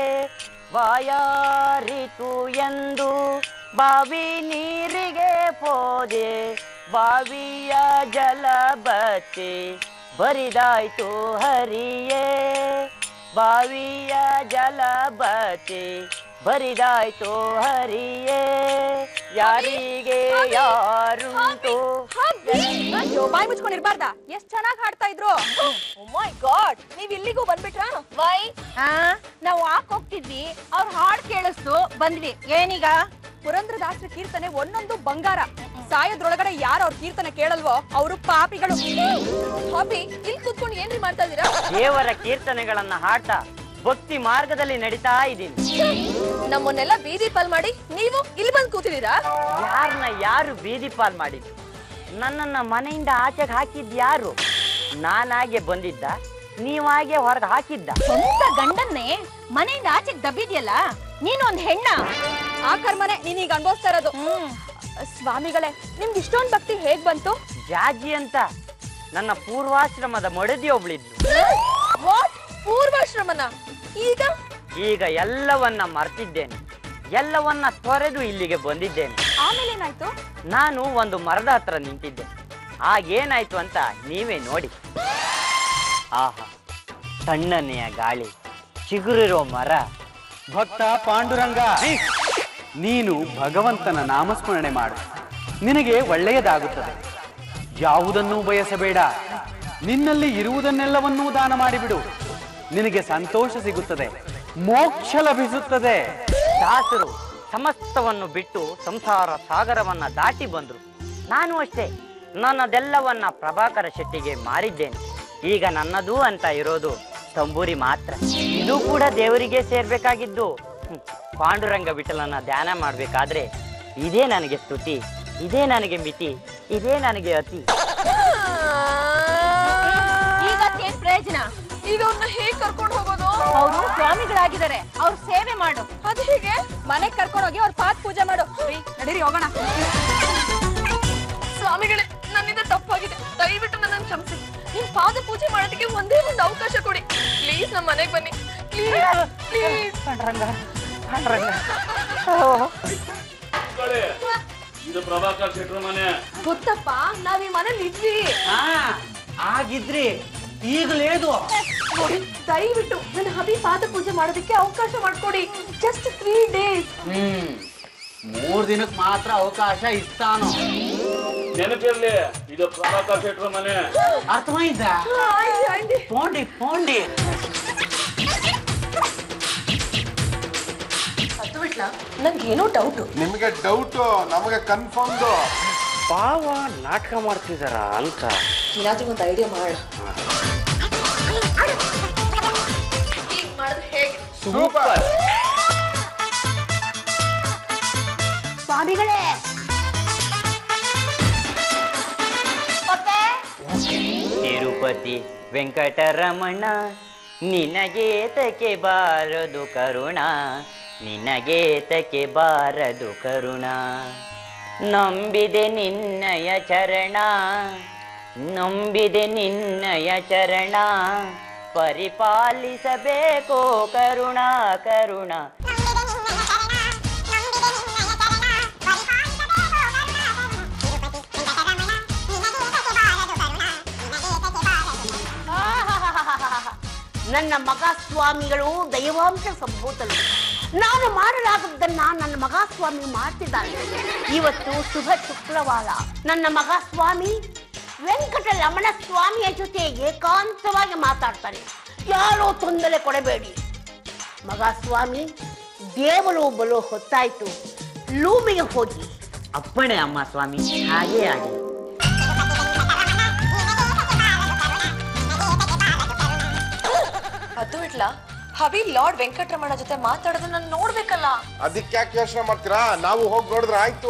ಬಾಯಾರಿತು ಎಂದು ಬಾವಿ ನೀರಿಗೆ ಪೋದೆ, ಬಾವಿಯ ಜಲ ಬತ್ತಿ ಬರಿದಾಯ್ತು ಹರಿಯೇ. ಬಾವಿಯ ಜಲ ಬತ್ತಿ ಬರಿದಾಯ್ತು ಹರಿಯೇ. ಯಾರಿಗೆ ಯಾರುಂಟು. ಅಯ್ಯೋ, ಬಾಯಿ ಮುಚ್ಕೊಂಡಿರ್ಬಾರ್ದಾ? ಎಷ್ಟ್ ಚೆನ್ನಾಗಿ ಹಾಡ್ತಾ ಇದ್ರು. ಓ ಮೈ ಗಾಡ್, ನೀವ್ ಇಲ್ಲಿಗೂ ಬಂದ್ಬಿಟ್ರಾ? ವೈ ನಾವು ವಾಕ್ ಹೋಗ್ತಿದ್ವಿ, ಅವ್ರ ಹಾಡ್ ಕೇಳಿಸ್ತು, ಬಂದ್ವಿ. ಏನೀಗ? ಪುರಂದ್ರದಾಸರ ಕೀರ್ತನೆ ಒಂದೊಂದು ಬಂಗಾರ. ಸಾಯೋದ್ರೊಳಗಡೆ ಯಾರು ಅವ್ರ ಕೀರ್ತನೆ ಕೇಳಲ್ವೋ ಅವರು ಪಾಪಿಗಳು. ಹಾಬಿ, ಇಲ್ಲಿ ಕೂತ್ಕೊಂಡು ಏನ್ರಿ ಮಾಡ್ತಾ ಇದೀರಾ? ದೇವರ ಕೀರ್ತನೆಗಳನ್ನ ಹಾಡ್ತಾ ಭಕ್ತಿ ಮಾರ್ಗದಲ್ಲಿ ನಡೀತಾ ಇದ್ದೀನಿ. ನಮ್ಮನ್ನೆಲ್ಲ ಬೀದಿ ಪಾಲ್ ಮಾಡಿ ನೀವು ಇಲ್ಲಿ ಬಂದು ಕೂತಿದ್ದೀರಾ? ಯಾರನ್ನ ಯಾರು ಬೀದಿ ಪಾಲ್ ಮಾಡಿದ್ದು? ನನ್ನನ್ನ ಮನೆಯಿಂದ ಆಚೆಗೆ ಹಾಕಿದ್ ಯಾರು? ನಾನಾಗೆ ಬಂದಿದ್ದ, ನೀವಾಗೆ ಹೊರಗೆ ಹಾಕಿದ್ದ? ಸ್ವಂತ ಗಂಡನ್ನೇ ಮನೆಯಿಂದ ಆಚೆಗೆ ದಬ್ಬಿದ್ಯಲ್ಲ, ನೀನು ಒಂದ್ ಹೆಣ್ಣ. ಆ ಕರ್ಮನೆ ನೀನೀಗ ಅನ್ಭವಿಸ್ತಾ ಇರೋದು. ಸ್ವಾಮಿಗಳೇ, ನಿಮ್ಗೆ ಇಷ್ಟೊಂದು ಭಕ್ತಿ ಹೇಗ್ ಬಂತು? ಜಾಜಿ ಅಂತ ನನ್ನ ಪೂರ್ವಾಶ್ರಮದ ಮಡದಿ ಒಬ್ಳಿದ್ಲು. ವಾಟ್? ಪೂರ್ವಾಶ್ರಮನ? ಈಗ ಈಗ ಎಲ್ಲವನ್ನ ಮರ್ತಿದ್ದೇನೆ, ಎಲ್ಲವನ್ನ ತೊರೆದು ಇಲ್ಲಿಗೆ ಬಂದಿದ್ದೇನೆ. ಆಮೇಲೆ ಏನಾಯ್ತು? ನಾನು ಒಂದು ಮರದ ಹತ್ರ ನಿಂತಿದ್ದೆ. ಆಗೇನಾಯ್ತು ಅಂತ ನೀವೇ ನೋಡಿ. ಆಹಾ, ತಣ್ಣನೆಯ ಗಾಳಿ, ಚಿಗುರಿರೋ ಮರ. ಭಕ್ತ ಪಾಂಡುರಂಗ, ನೀನು ಭಗವಂತನ ನಾಮಸ್ಮರಣೆ ಮಾಡು, ನಿನಗೆ ಒಳ್ಳೆಯದಾಗುತ್ತದೆ. ಯಾವುದನ್ನೂ ಬಯಸಬೇಡ, ನಿನ್ನಲ್ಲಿ ಇರುವುದನ್ನೆಲ್ಲವನ್ನೂ ದಾನ ಮಾಡಿಬಿಡು, ನಿನಗೆ ಸಂತೋಷ ಸಿಗುತ್ತದೆ, ಮೋಕ್ಷ ಲಭಿಸುತ್ತದೆ. ದಾಸರು ಸಮಸ್ತವನ್ನು ಬಿಟ್ಟು ಸಂಸಾರ ಸಾಗರವನ್ನ ದಾಟಿ ಬಂದ್ರು. ನಾನು ಅಷ್ಟೇ ನನ್ನದೆಲ್ಲವನ್ನ ಪ್ರಭಾಕರ ಶೆಟ್ಟಿಗೆ ಮಾರಿದ್ದೇನೆ. ಈಗ ನನ್ನದು ಅಂತ ಇರೋದು ತಂಬೂರಿ ಮಾತ್ರ. ಇದು ಕೂಡ ದೇವರಿಗೆ ಸೇರ್ಬೇಕಾಗಿದ್ದು. ಹ್ಮ್. ಪಾಂಡುರಂಗ ವಿಠಲನ ಧ್ಯಾನ ಮಾಡ್ಬೇಕಾದ್ರೆ ಇದೇ ನನಗೆ ಸ್ತುತಿ, ಇದೇ ನನಗೆ ಮಿತಿ, ಇದೇ ನನಗೆ ಅತಿ. ಈಗ ಏನ್ ಪ್ರಯೋಜನ? ಈಗ ಅವ್ರನ್ನ ಹೇಗ್ ಕರ್ಕೊಂಡು ಹೋಗೋದು? ಅವರು ಸ್ವಾಮಿಗಳಾಗಿದ್ದಾರೆ, ಅವ್ರ ಸೇವೆ ಮಾಡು. ಅದು ಹೇಗೆ? ಮನೆಗ್ ಕರ್ಕೊಂಡು ಹೋಗಿ ಅವ್ರ ಪಾದ ಪೂಜೆ ಮಾಡು. ರೀ, ನಡೀರಿ ಹೋಗೋಣ. ಸ್ವಾಮಿಗಳೇ, ನನ್ನಿಂದ ತಪ್ಪಾಗಿದೆ, ದಯವಿಟ್ಟು ನನ್ನನ್ನು ಕ್ಷಮಿಸಿ. ನಿಮ್ ಪಾದ ಪೂಜೆ ಮಾಡೋದಕ್ಕೆ ಒಂದೇ ಒಂದು ಅವಕಾಶ ಕೊಡಿ ಪ್ಲೀಸ್. ನಮ್ಮ ಮನೆಗೆ ಬನ್ನಿ ಪ್ಲೀಸ್ ಪ್ಲೀಸ್. ಪಾಂಡುರಂಗ, ಪಾಂಡುರಂಗ. ಇದು ಪ್ರಭಾಕರ್ ಶೆಟ್ರ ಮನೆ. ಗೊತ್ತಪ್ಪ, ನಾವ್ ಈ ಮನೇಲಿ ಇದ್ವಿ. ಹಾ, ಆಗಿದ್ರಿ ಈಗಲೇದು. ನೋಡಿ, ದಯವಿಟ್ಟು ನನ್ನ ಹಬಿ ಪಾದ ಪೂಜೆ ಮಾಡೋದಕ್ಕೆ ಅವಕಾಶ ಮಾಡ್ಕೊಡಿ. Just three days. ಹ್ಮ್ ಮೂರ್ ದಿನಕ್ಕೆ ಮಾತ್ರ ಅವಕಾಶ ಇತ್ತಾನೋ. ನೆನಪಿರ್ಲಿ, ಇದು ಪ್ರಭಾಕರ್ ಶೆಟ್ರ ಮನೆ. ಅರ್ಥವಾಯ್ತ? ಪೋಂಡಿ ಪೋಂಡಿ ನಂಗೇನೋ ಡೌಟ್. ನಿಮಗೆ ಡೌಟ್, ನಮಗೆ ಕನ್ಫರ್ಮ್ದು. ಬಾವ ನಾಟಕ ಮಾಡ್ತಿದಾರ ಅಂತ. ಏನಾದ್ರೂ ಒಂದು ಐಡಿಯಾ ಮಾಡ. ಈಗ ಮಾಡಿದ್ರೆ ಹೇಗೆ? ಸೂಪರ್. ಸ್ವಾಮಿಗಳೇ, ತಿರುಪತಿ ವೆಂಕಟರಮಣ, ನಿನಗೇತಕ್ಕೆ ಬಾರದು ಕರುಣ, ನಿನಗೇತಕ್ಕೆ ಬಾರದು ಕರುಣ. ನಂಬಿದೆ ನಿನ್ನಯ ಚರಣ, ನಂಬಿದೆ ನಿನ್ನಯ ಚರಣ, ಪರಿಪಾಲಿಸಬೇಕೋ ಕರುಣ ಕರುಣ. ನನ್ನ ಮಗ ಸ್ವಾಮಿಗಳು ದೈವಾಂಶ ಸಂಭೂತರು. ನಾನು ಮಾಡಲಾಗದ್ದನ್ನ ನನ್ನ ಮಗ ಸ್ವಾಮಿ ಮಾಡ್ತಿದ್ದಾನೆ. ಇವತ್ತು ಶುಭ ಶುಕ್ರವಾರ. ನನ್ನ ಮಗ ಸ್ವಾಮಿ ವೆಂಕಟರಮಣ ಸ್ವಾಮಿಯ ಜೊತೆ ಏಕಾಂತವಾಗಿ ಮಾತಾಡ್ತಾನೆ. ಯಾರೋ ತೊಂದರೆ ಕೊಡಬೇಡಿ. ಮಗ ಸ್ವಾಮಿ, ದೇವರು ಬಲು ಹೊತ್ತಾಯ್ತು, ಲೂಮಿಗೆ ಹೋಗಿ. ಅಪ್ಪಣೆ ಅಮ್ಮ ಸ್ವಾಮಿ, ಹಾಗೇ ಆಗಿ. ಅದು ಇಡ್ಲಾ, ಹಬಿ ಲಾರ್ಡ್ ವೆಂಕಟರಮಣ ಜೊತೆ ಮಾತಾಡೋದು ನಾನು ನೋಡ್ಬೇಕಲ್ಲ. ಅದಕ್ಕೆ ಯಾಕೆ ಯೋಚನೆ ಮಾಡ್ತೀರಾ? ನಾವು ಹೋಗಿ ನೋಡಿದ್ರೆ ಆಯ್ತು.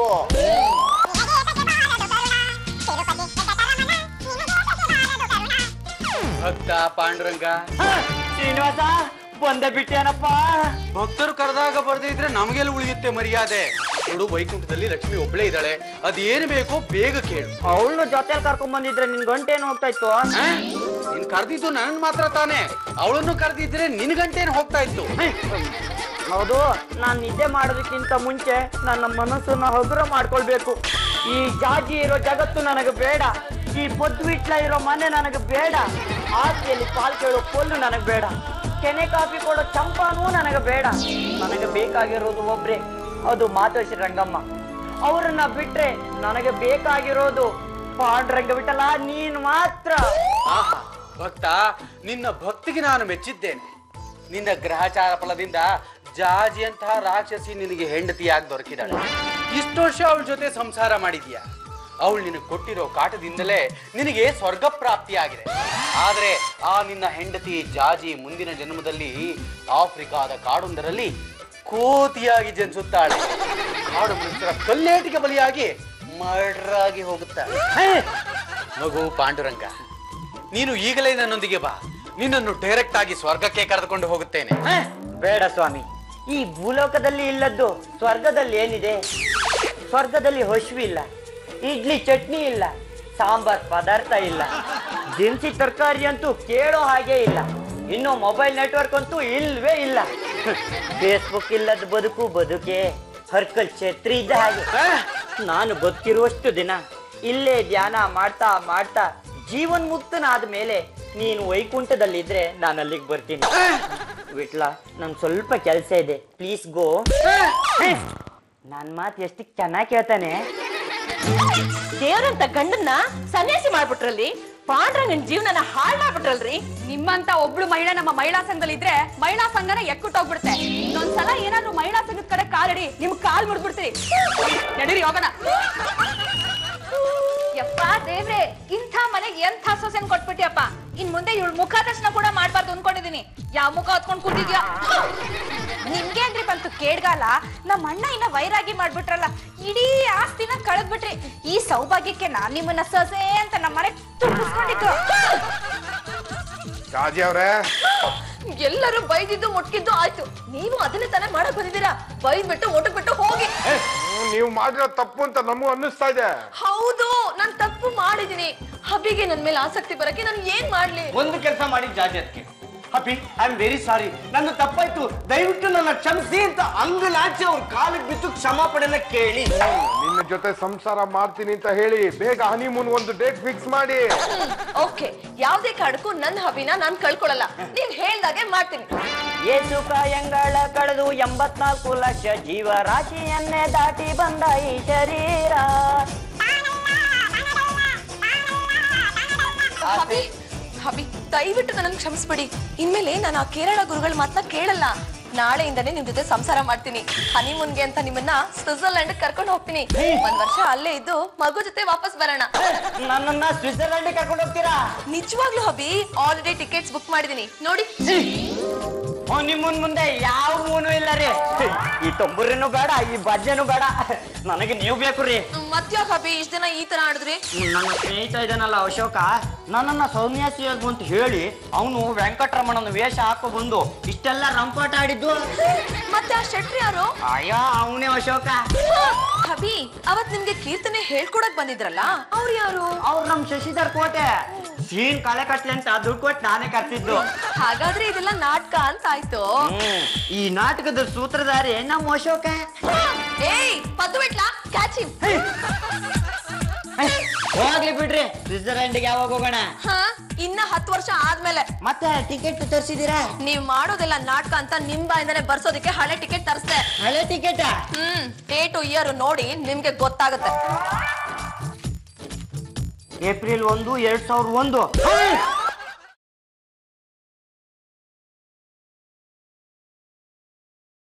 ಭಕ್ತ ಪಾಂಡುರಂಗ, ಶ್ರೀನಿವಾಸ ಬಂದ ಬಿಟ್ಟೇನಪ್ಪ. ಭಕ್ತರು ಕರೆದಾಗ ಬರ್ದೇ ಇದ್ರೆ ನಮಗೆಲ್ಲ ಉಳಿಯುತ್ತೆ ಮರ್ಯಾದೆ. ನೋಡು, ವೈಕುಂಠದಲ್ಲಿ ಲಕ್ಷ್ಮಿ ಒಬ್ಳೇ ಇದ್ದಾಳೆ, ಅದೇನು ಬೇಕೋ ಬೇಗ ಕೇಳು. ಅವಳು ಜೊತೆಲಿ ಕರ್ಕೊಂಡ್ ಬಂದಿದ್ರೆ ನಿನ್ ಗಂಟೇನು ಹೋಗ್ತಾ ಇತ್ತು? ನೀನ್ ಕರೆದಿದ್ದು ನನ್ ಮಾತ್ರ ತಾನೆ, ಅವಳನ್ನು ಕರೆದಿದ್ರೆ ನಿನ್ ಗಂಟೇನು ಹೋಗ್ತಾ ಇತ್ತು. ಹೌದು, ನಾನ್ ನಿದ್ದೆ ಮಾಡೋದಕ್ಕಿಂತ ಮುಂಚೆ ನನ್ನ ಮನಸ್ಸನ್ನ ಹಗುರ ಮಾಡ್ಕೊಳ್ಬೇಕು. ಈ ಜಾಜಿ ಇರೋ ಜಗತ್ತು ನನಗೆ ಬೇಡ, ಈ ಪೊದ್ವಿಟ್ಲ ಇರೋ ಮನೆ ನನಗೆ ಬೇಡ, ಆಸ್ತಿಯಲ್ಲಿ ಪಾಲ್ ಕೇಳೋ ಕೊಲ್ಲು ನನಗೆ ಬೇಡ, ಕೆನೆ ಕಾಫಿ ಕೊಡೋ ಚಂಪಾನೂ ನನಗೆ ಬೇಡ. ನನಗೆ ಬೇಕಾಗಿರೋದು ಒಬ್ರೆ, ಅದು ಮಾತೋಶ್ರೀ ರಂಗಮ್ಮ. ಅವರನ್ನ ಬಿಟ್ರೆ ನನಗೆ ಬೇಕಾಗಿರೋದು ಪಾಂಡುರಂಗ ವಿಠಲ, ನೀನು ಮಾತ್ರ. ಆಹಾ ಭಕ್ತ, ನಿನ್ನ ಭಕ್ತಿಗೆ ನಾನು ಮೆಚ್ಚಿದ್ದೇನೆ. ನಿನ್ನ ಗ್ರಹಚಾರ ಫಲದಿಂದ ಜಾಜಿ ಅಂತಹ ರಾಕ್ಷಸಿ ನಿನಗೆ ಹೆಂಡತಿಯಾಗಿ ದೊರಕಿದಾಳೆ. ಇಷ್ಟು ವರ್ಷ ಅವಳ ಜೊತೆ ಸಂಸಾರ ಮಾಡಿದ್ಯಾ. ಅವಳು ನಿನಗೆ ಕೊಟ್ಟಿರೋ ಕಾಟದಿಂದಲೇ ನಿನಗೆ ಸ್ವರ್ಗ ಪ್ರಾಪ್ತಿಯಾಗಿದೆ. ಆದ್ರೆ ಆ ನಿನ್ನ ಹೆಂಡತಿ ಜಾಜಿ ಮುಂದಿನ ಜನ್ಮದಲ್ಲಿ ಆಫ್ರಿಕಾದ ಕಾಡೊಂದರಲ್ಲಿ ಕೋತಿಯಾಗಿ ಜನಿಸುತ್ತಾಳೆ. ಕಾಡು ಮನುಷ್ಯರ ಕಲ್ಲೇಟಿಗೆ ಬಲಿಯಾಗಿ ಮರ್ಡರ್ ಆಗಿ ಹೋಗುತ್ತಾಳೆ. ಮಗು ಪಾಂಡುರಂಗ, ನೀನು ಈಗಲೇ ನನ್ನೊಂದಿಗೆ ಬಾ, ನಿನ್ನನ್ನು ಡೈರೆಕ್ಟ್ ಆಗಿ ಸ್ವರ್ಗಕ್ಕೆ ಕರೆದುಕೊಂಡು ಹೋಗುತ್ತೇನೆ. ಬೇಡ ಸ್ವಾಮಿ, ಈ ಭೂಲೋಕದಲ್ಲಿ ಇಲ್ಲದ್ದು ಸ್ವರ್ಗದಲ್ಲಿ ಏನಿದೆ? ಸ್ವರ್ಗದಲ್ಲಿ ಹಸುವಿಲ್ಲ, ಇಡ್ಲಿ ಚಟ್ನಿ ಇಲ್ಲ, ಸಾಂಬಾರ್ ಪದಾರ್ಥ ಇಲ್ಲ, ದಿನಸಿ ತರಕಾರಿ ಅಂತೂ ಕೇಳೋ ಹಾಗೆ ಇಲ್ಲ, ಇನ್ನು ಮೊಬೈಲ್ ನೆಟ್ವರ್ಕ್ ಅಂತೂ ಇಲ್ವೇ ಇಲ್ಲ. ಫೇಸ್ಬುಕ್ ಇಲ್ಲದ ಬದುಕು ಬದುಕೆ ಹರ್ಕಲ್ ಛತ್ರಿ ಇದ್ದ ಹಾಗೆ. ನಾನು ಬದುಕಿರುವಷ್ಟು ದಿನ ಇಲ್ಲೇ ಧ್ಯಾನ ಮಾಡ್ತಾ ಮಾಡ್ತಾ ಜೀವನ್ ಮುಕ್ತನಾದ ಮೇಲೆ ನೀನು ವೈಕುಂಠದಲ್ಲಿದ್ರೆ ನಾನು ಅಲ್ಲಿಗೆ ಬರ್ತೀನಿ. ವಿಟ್ಲ ನನ್ ಸ್ವಲ್ಪ ಕೆಲಸ ಇದೆ, ಪ್ಲೀಸ್ ಗೋ. ನನ್ ಮಾತು ಎಷ್ಟು ಚೆನ್ನಾಗಿ ಕೇಳ್ತಾನೆ. ದೇವ್ರಂತ ಗಂಡನ್ನ ಸನ್ಯಾಸಿ ಮಾಡ್ಬಿಟ್ರಲ್ಲಿ, ಪಾಂಡ್ರಂಗನ್ ಜೀವನನ ಹಾಳ್ ಮಾಡ್ಬಿಟ್ರಲ್ರಿ. ನಿಮ್ಮಂತ ಒಬ್ಳು ಮಹಿಳಾ ನಮ್ಮ ಮಹಿಳಾ ಸಂಘದಲ್ಲಿ ಇದ್ರೆ ಮಹಿಳಾ ಸಂಘನ ಎಕ್ಕುಟ್ಟೋಗ್ಬಿಡುತ್ತೆ. ಇನ್ನೊಂದ್ಸಲ ಏನಾದ್ರೂ ಮಹಿಳಾ ಸಂಘದ ಕಡೆ ಕಾಲಡಿ ನಿಮ್ ಕಾಲ್ ಮುಡ್ಬಿಡ್ತೀರಿ. ನಡೀರಿ ಹೋಗೋಣ. ಯಪ್ಪ ದೇವ್ರೆ, ಇಂಥ ಮನೆಗೆ ಎಂಥ ಸೊಸೆನ್ ಕೊಟ್ಬಿಟ್ಟಿಯಪ್ಪ. ಇನ್ ಮುಂದೆ ಇವಳು ಮುಖ ದರ್ಶನ ಕೂಡ ಮಾಡ್ಬಾರ್ದು ಅನ್ಕೊಂಡಿದೀನಿ. ಯಾವ ಮುಖ ಹೊತ್ಕೊಂಡ್ ಕೂತಿದ್ಯಾ? ನಿಮ್ಗೆ ಅಂದ್ರೆ ಬಂತು ಕೇಡ್ಗಾಲ. ನಮ್ಮ ಅಣ್ಣ ಇನ್ನ ವೈರಾಗಿ ಮಾಡ್ಬಿಟ್ರಲ್ಲ, ಇಡೀ ಆಸ್ತಿನ ಕಳೆದ್ಬಿಟ್ರಿ. ಈ ಸೌಭಾಗ್ಯಕ್ಕೆ ನಾನ್ ನಿಮ್ಮನ್ನ ಸೊಸೆ ಅಂತ ನಮ್ಮ ಮನೆ ತುಂಬಿಸ್ಕೊಂಡಿದ್ದು. ರಾಜಿ ಅವ್ರೆ, ಎಲ್ಲರೂ ಬೈದಿದ್ದು ಮುಟ್ಕಿದ್ದು ಆಯ್ತು, ನೀವು ಅದನ್ನೇ ತಾನೇ ಮಾಡಕ್ ಬಂದಿದ್ದೀರಾ. ಬೈದ್ ಬಿಟ್ಟು ಓಟಕ್ ಬಿಟ್ಟು ಹೋಗಿ. ನೀವು ಮಾಡಿರೋ ತಪ್ಪು ಅಂತ ನಮಗೂ ಅನ್ನಿಸ್ತಾ ಇದೆ. ಹೌದು, ನಾನ್ ತಪ್ಪು ಮಾಡಿದೀನಿ. ಹಬ್ಬಿಗೆ ನನ್ ಮೇಲೆ ಆಸಕ್ತಿ ಬರಕ್ಕೆ ನಾನು ಏನ್ ಮಾಡ್ಲಿ? ಒಂದು ಕೆಲಸ ಮಾಡಿ ಜಾಜಿ ಅದಕ್ಕೆ. ಹಬ್ಬಿ, ಐ ಆಮ್ ವೆರಿ ಸಾರಿ, ನನ್ನ ತಪ್ಪಾಯ್ತು, ದಯವಿಟ್ಟು ನನ್ನ ಕ್ಷಮಿಸಿ ಅಂತ ಅಂಗಲಾಚೆ ಅವ್ರ ಕಾಲಿಗೆ ಬಿದ್ದು ಕ್ಷಮಾಪಣೆನ ಕೇಳಿ. ನಿನ್ನ ಜೊತೆ ಸಂಸಾರ ಮಾಡ್ತೀನಿ ಅಂತ ಹೇಳಿ ಬೇಗ ಹನಿಮೂನ್ ಒಂದು ಡೇಟ್ ಫಿಕ್ಸ್ ಮಾಡಿ. ಓಕೆ, ಯಾವ್ದೇ ಕಾರಣಕ್ಕೂ ನನ್ನ ಹಬ್ಬಿನ ನಾನ್ ಕಳ್ಕೊಳಲ್ಲ. ನೀವ್ ಹೇಳ್ದಾಗೆ ಮಾಡ್ತೀನಿ. ಏಸು ಕಾಯಂಗಳ ಕಳೆದು ಎಂಬತ್ನಾಲ್ಕು ಲಕ್ಷ ಜೀವರಾಶಿಯನ್ನೇ ದಾಟಿ ಬಂದ ಈ ಶರೀರ. ಹಬಿ ಹಬಿ ದಯವಿಟ್ಟು ನನ್ನ ಕ್ಷಮಿಸ್ಬಿಡಿ. ಇನ್ಮೇಲೆ ನಾನು ಆ ಕೇರಳ ಗುರುಗಳ ಮಾತನ್ನ ಕೇಳಲ್ಲ. ನಾಳೆಯಿಂದನೇ ನಿಮ್ ಜೊತೆ ಸಂಸಾರ ಮಾಡ್ತೀನಿ. ಹನಿಮೂನ್ಗೆ ಅಂತ ನಿಮ್ಮನ್ನ ಸ್ವಿಟ್ಜರ್ಲ್ಯಾಂಡ್ ಕರ್ಕೊಂಡು ಹೋಗ್ತೀನಿ. ಒಂದ್ ವರ್ಷ ಅಲ್ಲೇ ಇದ್ದು ಮಗು ಜೊತೆ ವಾಪಸ್ ಬರೋಣ. ನನ್ನನ್ನ ಸ್ವಿಟ್ಜರ್ಲ್ಯಾಂಡ್ ಕರ್ಕೊಂಡು ಹೋಗ್ತೀರಾ? ನಿಜವಾಗ್ಲೂ ಹಬಿ, ಆಲ್ರೆಡಿ ಟಿಕೆಟ್ಸ್ ಬುಕ್ ಮಾಡಿದೀನಿ ನೋಡಿ. ನಿಮ್ಮನ್ ಮುಂದೆ ಯಾವ ಮೂನು ಇಲ್ಲ ರೀ. ಈ ತೊಂಬರಿನೂ ಬೇಡ, ಈ ಬಜ್ಜೆನೂ ಬೇಡ, ನನಗೆ ನೀವು ಬೇಕು ರೀ. ಮತ್ಯಾಕ ಹಬಿ ಇಷ್ಟ ದಿನ ಈ ತರ ಆಡಿದ್ರಿ? ನನ್ನ ಸ್ನೇಹಿತ ಇದನ್ನಲ್ಲ ಅಶೋಕ, ನನ್ನನ್ನ ಸೌನ್ಯಾಸಿಯಾಗು ಅಂತ ಹೇಳಿ ಅವನು ವೆಂಕಟರಮಣನ ವೇಷ ಹಾಕೋ ಬಂದು ಇಷ್ಟೆಲ್ಲ ರಂಪಾಟ ಆಡಿದ್ದು. ಮತ್ತೆ ಆ ಶೆಟ್ರಿ ಯಾರು? ಅಯ್ಯೋ ಅವನೇ ಅಶೋಕ. ಹಬಿ, ಅವತ್ ನಿಮ್ಗೆ ಕೀರ್ತನೆ ಹೇಳ್ಕೊಡಕ್ ಬಂದಿದ್ರಲ್ಲ, ಅವ್ರು ಯಾರು? ಅವ್ರು ನಮ್ ಶಶಿಧರ್ ಕೋಟೆ. ಸೀನ್ ಕಳೆ ಕಟ್ಲೆ ಅಂತ ದುಡ್ಡು ಕೊಟ್ಟು ನಾನೇ ಕರ್ತಿದ್ದು. ಹಾಗಾದ್ರೆ ಇದೆಲ್ಲ ನಾಟಕ ಅಂತ ಆಯ್ತು. ಈ ನಾಟಕದ ಸೂತ್ರಧಾರಿ ನಮ್ಮ ಅಶೋಕ. ಏಯ್ ಪದ್ದು ಬಿಟ್ಲಾ, ಕ್ಯಾಚ್ ಹಿಮ್. ಹೋಗ್ಲಿ ಬಿಡ್ರಿ, ಸ್ವಿಟ್ಜರ್ಲ್ಯಾಂಡ್ಗೆ ಯಾವಾಗ ಹೋಗೋಣ? ಹಾ, ಇನ್ನ ಹತ್ತು ವರ್ಷ ಆದ್ಮೇಲೆ. ಮತ್ತೆ ಟಿಕೆಟ್ ತರಿಸಿದೀರಾ? ನೀವ್ ಮಾಡೋದೆಲ್ಲ ನಾಟಕ ಅಂತ ನಿಮ್ ಬಾಯಿಂದಾನೆ ಬರ್ಸೋದಕ್ಕೆ ಹಳೆ ಟಿಕೆಟ್ ತರಿಸ್ದೆ. ಹಳೆ ಟಿಕೆಟ್? ಹ್ಮ್, ಡೇಟು ಇಯರ್ ನೋಡಿ ನಿಮ್ಗೆ ಗೊತ್ತಾಗುತ್ತೆ. ಏಪ್ರಿಲ್ ಒಂದು ಎರಡ್ ಸಾವಿರದ ಒಂದು.